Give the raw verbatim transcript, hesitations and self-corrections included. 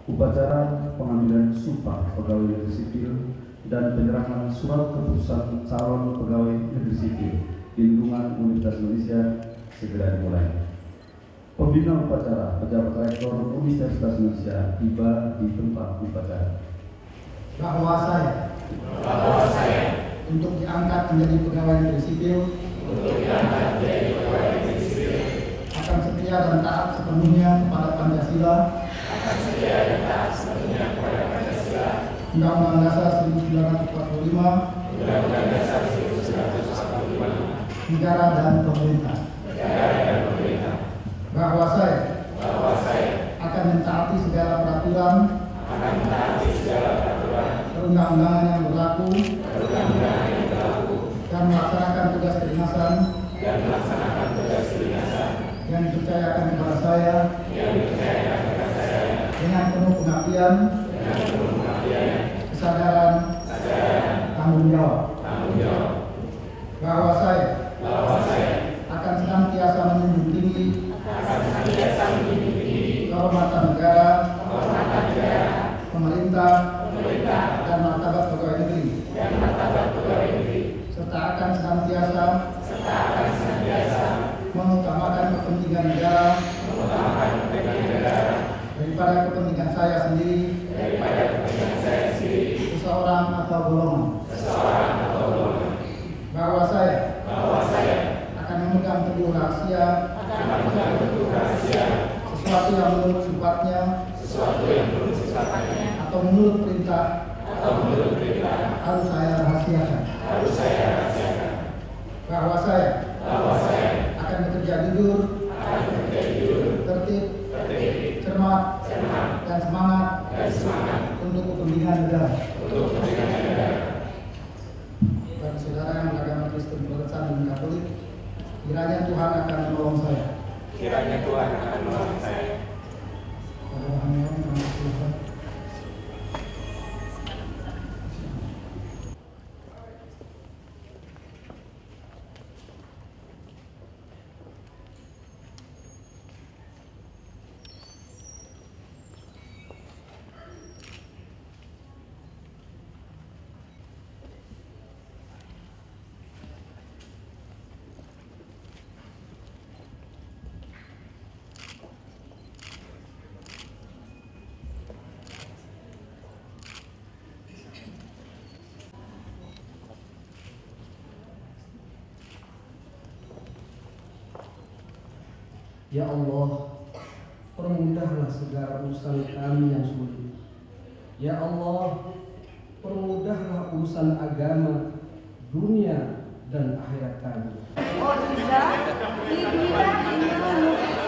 upacara pengambilan sumpah pegawai negeri sipil dan penyerahan surat keputusan calon pegawai negeri sipil di lingkungan Universitas Indonesia segera dimulai. Pembina upacara pejabat rektor Universitas Indonesia tiba di tempat upacara. Bahwa saya, bahwa saya untuk diangkat menjadi pegawai negeri sipil, untuk diangkat menjadi pegawai negeri sipil, akan setia dan taat sepenuhnya kepada Pancasila, akan setia dan taat sepenuhnya kepada Pancasila, Undang-Undang Dasar seribu sembilan ratus empat puluh lima, Undang-Undang Dasar seribu sembilan ratus empat puluh lima, negara dan pemerintah. negara dan pemerintah. Bahwa saya Bahwa saya akan mentaati segala peraturan akan mentaati segala peraturan perundang-undangan yang berlaku perundang-undangan yang berlaku dan melaksanakan tugas kedinasan dan melaksanakan tugas kedinasan yang dipercayakan kepada saya yang dipercayakan kepada saya dengan penuh pengabdian, dengan penuh pengabdian, kesadaran, kesadaran, tanggung jawab. tanggung jawab. Bahwa saya Bahwa saya akan senantiasa menjunjung tinggi akan senantiasa menjunjung tinggi kehormatan negara, kehormatan negara, pemerintah, pemerintah, dan martabat pegawai negeri, dan martabat pegawai negeri, serta akan senantiasa serta akan senantiasa mengutamakan kepentingan negara mengutamakan kepentingan negara daripada kepentingan saya sendiri, daripada kepentingan saya sendiri, seseorang atau golongan. seseorang atau golongan. Bahwa saya Bahwa saya akan memegang teguh rahasia akan memegang teguh rahasia sesuatu yang menurut sifatnya sesuatu yang menurut sifatnya atau menurut perintah atau menurut perintah harus saya rahasiakan. harus saya rahasiakan. Bahwa saya Bahwa saya akan bekerja jujur, akan bekerja jujur, tertib, tertib, cermat, cermat, dan semangat dan semangat untuk kepentingan negara. untuk kepentingan negara. Bagi saudara yang beragama Kristen, Protestan, dan Katolik, kiranya Tuhan akan menolong saya. Kiranya Tuhan akan menolong saya. Pada hari ini kami selesai. Ya Allah, permudahlah segala urusan kami yang sulit. Ya Allah, permudahlah urusan agama, dunia, dan akhirat kami. Oh tidak, tidak, tidak.